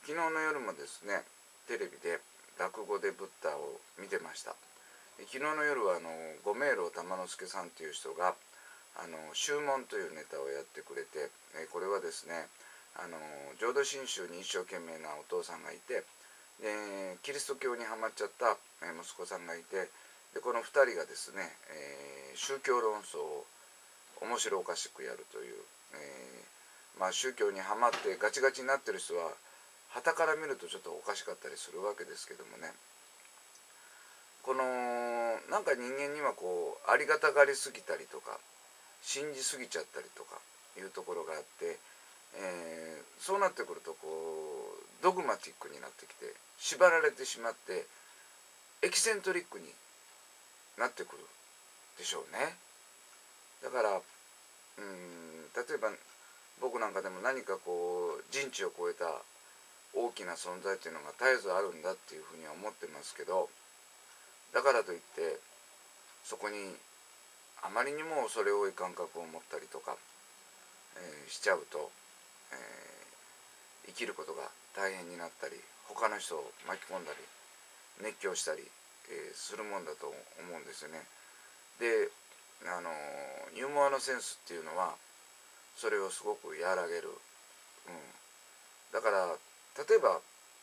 昨日の夜もですね、テレビで落語でブッダを見てました。昨日の夜は五明楼玉之助さんという人が宗門というネタをやってくれて、これはですね、浄土真宗に一生懸命なお父さんがいて、キリスト教にはまっちゃった息子さんがいて、でこの2人がですね、宗教論争を面白おかしくやるという、宗教にはまってガチガチになってる人は傍から見るとちょっとおかしかったりするわけですけどもね、このなんか人間にはこうありがたがりすぎたりとか信じすぎちゃったりとかいうところがあって、そうなってくるとこうドグマティックになってきて縛られてしまってエキセントリックになってくるでしょうね。だから例えば僕なんかでも何かこう人知を超えた大きな存在っていうのが絶えずあるんだっていうふうには思ってますけど、だからといってそこにあまりにも恐れ多い感覚を持ったりとか、しちゃうと、生きることが大変になったり他の人を巻き込んだり熱狂したり、するもんだと思うんですよね。でユーモアのセンスっていうのはそれをすごく和らげる、だから例えば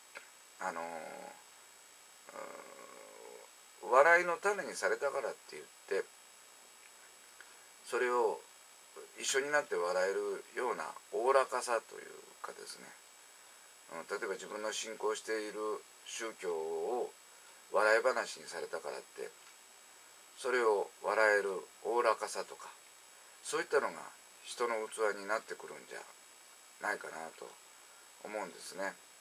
笑いの種にされたからって言ってそれを一緒になって笑えるようなおおらかさというかですね、例えば自分の信仰している宗教を笑い話にされたからってそれを笑えるおおらかさとかそういったのが人の器になってくるんじゃないかなと思うんですね。